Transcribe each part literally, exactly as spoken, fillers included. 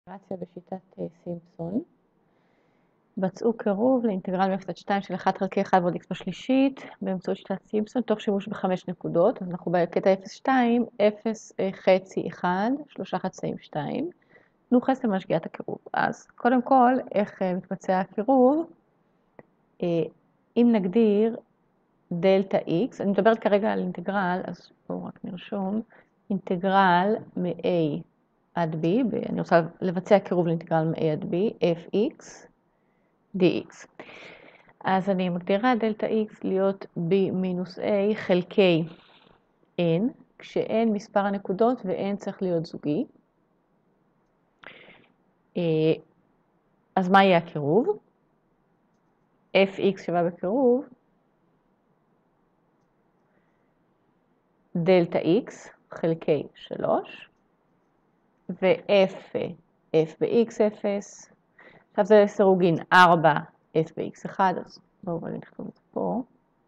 אינטגרציה בשיטת סימפסון. בצעו קירוב לאינטגרל מ-אפס עד שתיים של אחת חלקי אחת ועוד x בשלישית באמצעות שיטת סימפסון תוך שימוש בחמש נקודות. אז אנחנו בקטע אפס שתיים, אפס חצי אחד, שלושה חצאים שתיים. תנו חסר משגיאת הקירוב. אז קודם כל, איך מתבצע הקירוב? אם נגדיר דלטה x, אני מדברת כרגע על אינטגרל, אז בואו רק נרשום, אינטגרל מ-a עד b, אני רוצה לבצע קירוב לאינטגרל מ-a עד b, fx dx. אז אני מגדירה דלטה x להיות b מינוס a חלקי n, כש-n מספר הנקודות ו-n צריך להיות זוגי. אז מה יהיה הקירוב? fx שווה בקירוב דלטה x חלקי שלוש, ו-f, f ב-x אפס, עכשיו זה סירוגין ארבע f ב-x אחד, אז בואו רגע נכתוב את זה פה.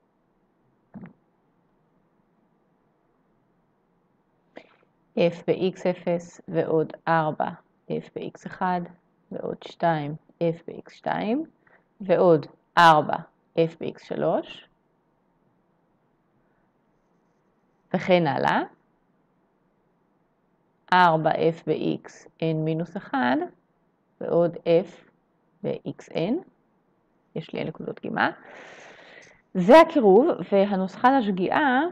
f ב-x אפס ועוד ארבע f ב-x אחד ועוד שתיים f ב-x שתיים ועוד ארבע f ב-x שלוש וכן הלאה. ארבע f ב-x n מינוס אחד ועוד f ב-xn. יש לי נקודות גימה. זה הקירוב, והנוסחה לשגיאה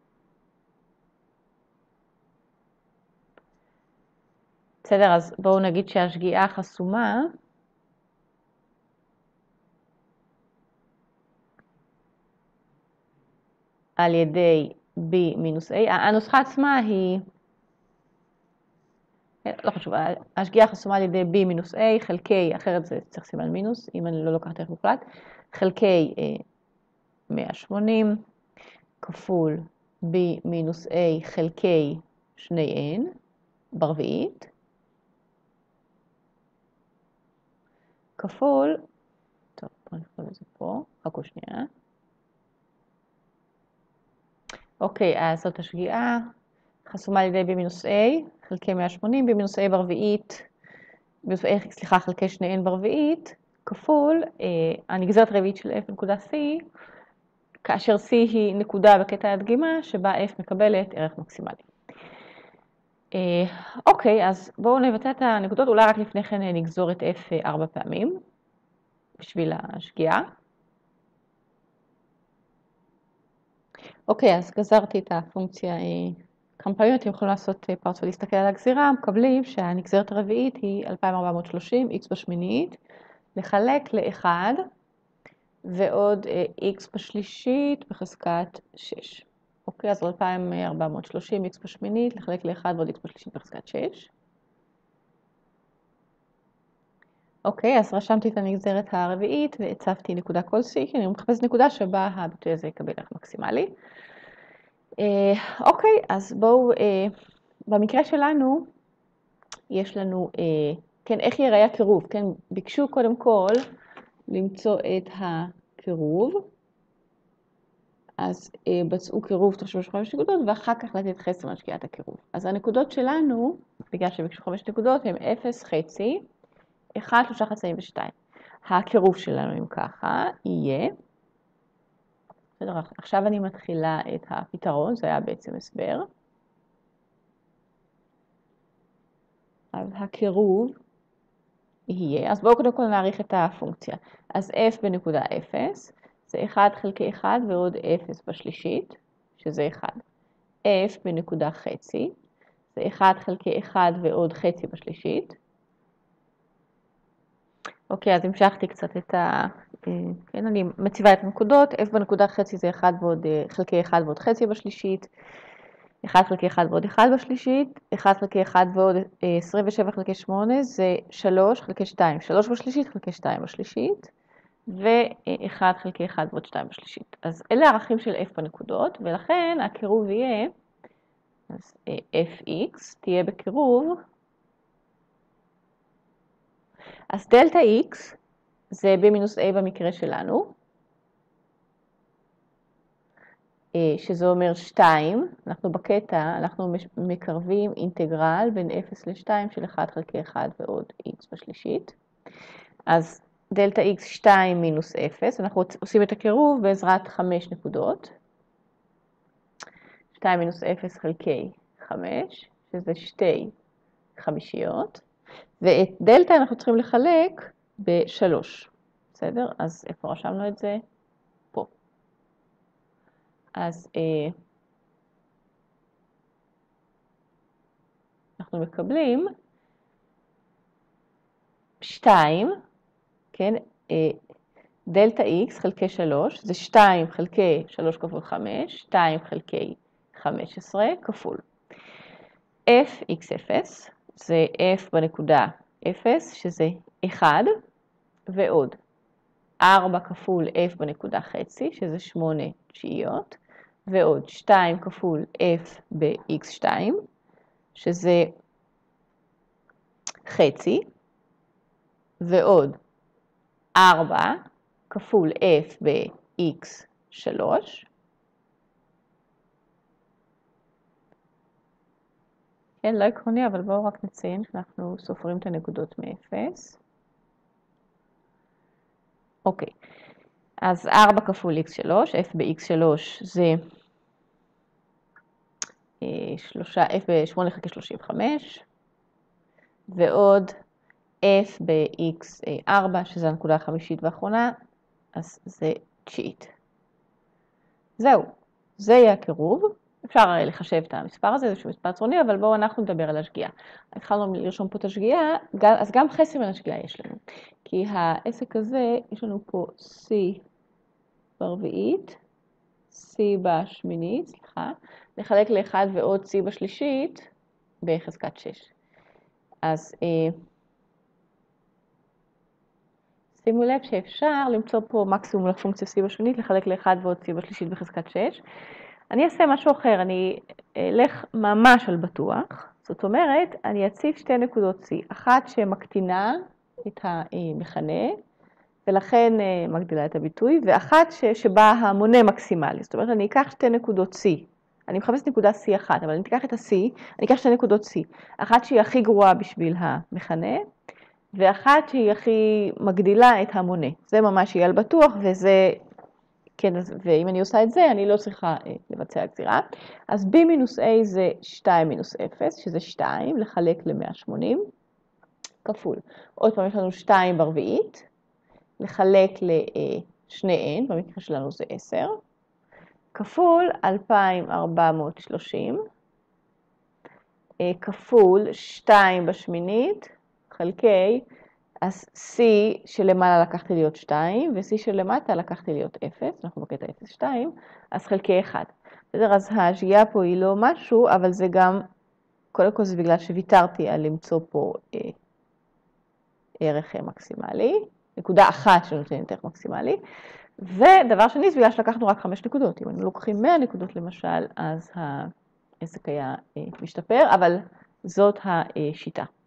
בסדר, אז בואו נגיד שהשגיאה חסומה על ידי b מינוס a. הנוסחה עצמה היא, לא חשוב, השגיאה חסומה על ידי b מינוס a חלקי, אחרת זה צריך סימן מינוס, אם אני לא לוקחת ערך מוחלט, חלקי מאה ושמונים כפול b מינוס a חלקי שני n ברביעית, כפול, טוב, בואו נכתוב את זה פה, חכו שנייה. אוקיי, אז זאת השגיאה, חסומה על ידי b מינוס a חלקי מאה ושמונים, b מינוס a ברביעית, סליחה, חלקי שני n ברביעית, כפול, אה, הנגזרת הרביעית של f נקודה c, כאשר c היא נקודה בקטע הדגימה, שבה f מקבלת ערך מקסימלי. אה, אוקיי, אז בואו נבצע את הנקודות, אולי רק לפני כן נגזור את f ארבע פעמים, בשביל השגיאה. אוקיי, אז גזרתי את הפונקציה כמה פעמים, אתם יכולים לעשות פרץ ולהסתכל על הגזירה, מקבלים שהנגזרת הרביעית היא אלפיים ארבע מאות שלושים, x בשמינית, לחלק ל-אחד, ועוד x בשלישית בחזקת שש. אוקיי, אז אלפיים ארבע מאות שלושים, x בשמינית, לחלק ל-אחד ועוד x בשלישית בחזקת שש. אוקיי, אז רשמתי את הנגזרת הרביעית והצבתי נקודה כלשהי, כי אני מחפשת נקודה שבה הביטוי הזה יקבל ערך מקסימלי. אוקיי, אז בואו, במקרה שלנו, יש לנו, כן, איך ייראה הקירוב? כן, ביקשו קודם כל למצוא את הקירוב, אז בצעו קירוב תוך שימוש בחמש נקודות, ואחר כך לתת חסר משגיאת הקירוב. אז הנקודות שלנו, בגלל שביקשו חמש נקודות, הן אפס חצי, אחד, שלושה חצאים ושתיים. הקירוב שלנו, אם ככה, יהיה, בסדר, עכשיו אני מתחילה את הפתרון, זה היה בעצם הסבר. אז הקירוב יהיה, אז בואו קודם כל נעריך את הפונקציה. אז f בנקודה אפס, זה אחד חלקי אחד ועוד אפס בשלישית, שזה אחד. f בנקודה חצי, זה אחד חלקי אחד ועוד חצי בשלישית. אוקיי, אז המשכתי קצת את ה... כן, אני מציבה את הנקודות, f בנקודה חצי זה אחד ועוד, חלקי אחד ועוד חצי בשלישית, אחד חלקי אחד ועוד אחד בשלישית, אחד חלקי אחד ועוד עשרים ושבע חלקי שמונה זה שלוש חלקי שתיים, שלוש בשלישית חלקי שתיים בשלישית, ו-אחד חלקי אחד ועוד שתיים בשלישית. אז אלה הערכים של f בנקודות, ולכן הקירוב יהיה, אז fx תהיה בקירוב, אז דלטה x זה b מינוס a במקרה שלנו, שזה אומר שתיים, אנחנו בקטע, אנחנו מקרבים אינטגרל בין אפס ל-שתיים של אחת חלקי אחת ועוד x בשלישית. אז דלתה x שתיים מינוס אפס, אנחנו עושים את הקירוב בעזרת חמש נקודות. שתיים מינוס אפס חלקי חמש, שזה שתי חמישיות. ואת דלתה אנחנו צריכים לחלק ב-שלוש. בסדר? אז איפה רשמנו את זה? פה. אז אה, אנחנו מקבלים שתיים, כן? אה, דלתה x חלקי שלוש, זה שתיים חלקי שלוש כפול חמש, שתיים חלקי חמש עשרה כפול. f x אפס, זה f בנקודה אפס, שזה אחד, ועוד ארבע כפול f בנקודה חצי, שזה שמונה תשיעיות, ועוד שתיים כפול f ב-x שתיים, שזה חצי, ועוד ארבע כפול f ב-x שלוש, כן, לא עקרוני, אבל בואו רק נציין שאנחנו סופרים את הנקודות מ-אפס. אוקיי, אז ארבע כפול x שלוש, f ב-x שלוש זה f ב-שמונה חלקי שלושים וחמש, ועוד f ב-x ארבע, שזה הנקודה החמישית והאחרונה, אז זה תשיעית. זהו, זה יהיה הקירוב. אפשר לחשב את המספר הזה, זה שהוא מספר צרוני, אבל בואו אנחנו נדבר על השגיאה. התחלנו לרשום פה את השגיאה, אז גם חסר מן השגיאה יש לנו. כי העסק הזה, יש לנו פה c ברביעית, c בשמינית, סליחה, נחלק ל-אחד ועוד c בשלישית בחזקת שש. אז אה, שימו לב שאפשר למצוא פה מקסימום לפונקציה c בשמינית, לחלק ל-אחד ועוד c בשלישית בחזקת שש. אני אעשה משהו אחר, אני אלך ממש על בטוח, זאת אומרת, אני אציב שתי נקודות C, אחת שמקטינה את המכנה, ולכן מגדילה את הביטוי, ואחת שבה המונה מקסימלי, זאת אומרת, אני אקח שתי נקודות C, אני מחפשת נקודה C אחת, אבל אני אקח את ה-C, אני אקח שתי נקודות C, אחת שהיא הכי גרועה בשביל המכנה, ואחת שהיא הכי מגדילה את המונה, זה ממש יהיה על בטוח, וזה... כן, ואם אני עושה את זה, אני לא צריכה אה, לבצע גזירה. אז b מינוס a זה שתיים מינוס אפס, שזה שתיים, לחלק ל-מאה ושמונים, כפול. עוד פעם יש לנו שתיים ברביעית, לחלק ל-שני n, במקרה שלנו זה עשר, כפול אלפיים ארבע מאות ושלושים, אה, כפול שתיים בשמינית, חלקי, אז c שלמעלה לקחתי להיות שתיים, ו-c שלמטה לקחתי להיות אפס, אנחנו בקטע אפס שתיים, אז חלקי אחד. בסדר, אז השגיאה פה היא לא משהו, אבל זה גם, קודם כל זה בגלל שוויתרתי על למצוא פה אה, ערך מקסימלי, נקודה אחת שנותנת ערך מקסימלי, ודבר שני זה בגלל שלקחנו רק חמש נקודות. אם אנחנו לוקחים מאה נקודות למשל, אז העסק היה אה, משתפר, אבל זאת השיטה.